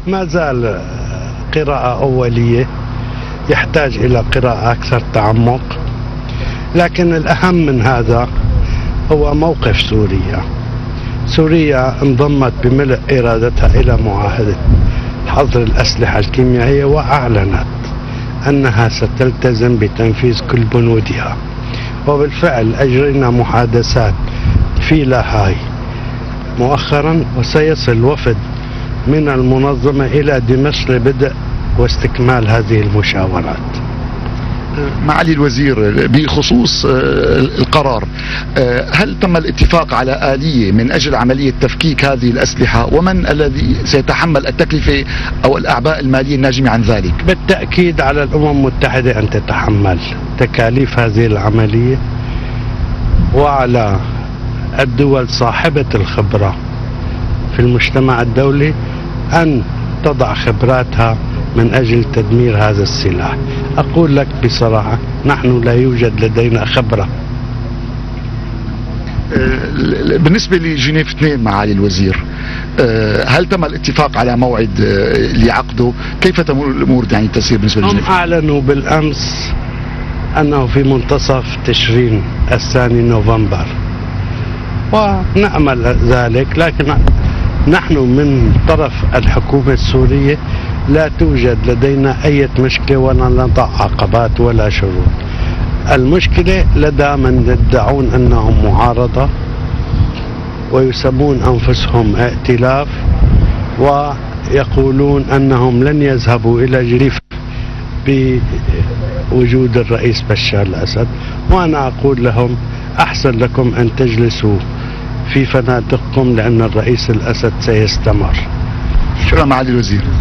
ما زال قراءة أولية، يحتاج إلى قراءة أكثر تعمق، لكن الأهم من هذا هو موقف سوريا. سوريا انضمت بملء إرادتها إلى معاهدة حظر الأسلحة الكيميائية، وأعلنت أنها ستلتزم بتنفيذ كل بنودها، وبالفعل أجرينا محادثات في لاهاي مؤخرا، وسيصل وفد من المنظمة إلى دمشق لبدء واستكمال هذه المشاورات. معالي الوزير، بخصوص القرار، هل تم الاتفاق على آلية من أجل عملية تفكيك هذه الأسلحة، ومن الذي سيتحمل التكلفة أو الأعباء المالية الناجمة عن ذلك؟ بالتأكيد على الأمم المتحدة أن تتحمل تكاليف هذه العملية، وعلى الدول صاحبة الخبرة في المجتمع الدولي أن تضع خبراتها من أجل تدمير هذا السلاح. أقول لك بصراحة، نحن لا يوجد لدينا خبرة. بالنسبة لجنيف 2 معالي الوزير، هل تم الاتفاق على موعد لعقده؟ كيف تمر الأمور يعني تسير بالنسبة لجنيف؟ هم أعلنوا بالأمس أنه في منتصف تشرين 2 نوفمبر، ونأمل ذلك، لكن نحن من طرف الحكومة السورية لا توجد لدينا أي مشكلة، ولا نضع عقبات ولا شروط. المشكلة لدى من يدعون أنهم معارضة ويسمون أنفسهم ائتلاف، ويقولون أنهم لن يذهبوا إلى جريف بوجود الرئيس بشار الأسد. وأنا أقول لهم أحسن لكم أن تجلسوا في فنادقكم، لأن الرئيس الأسد سيستمر. شكرا معالي الوزير.